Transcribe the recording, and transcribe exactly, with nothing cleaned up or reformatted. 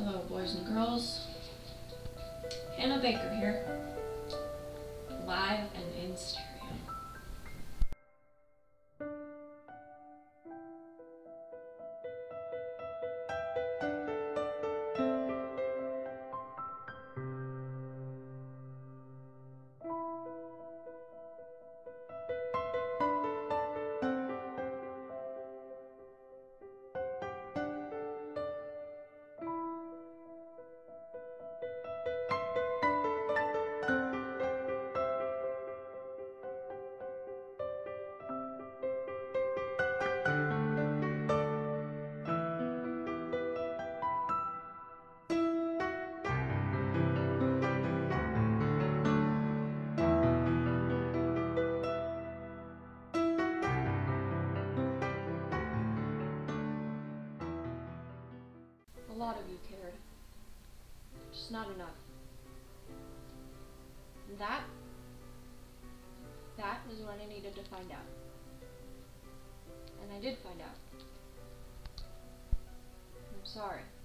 Hello, boys and girls. Hannah Baker here, live and in stereo. A lot of you cared. Just not enough. And that, that is what I needed to find out. And I did find out. I'm sorry.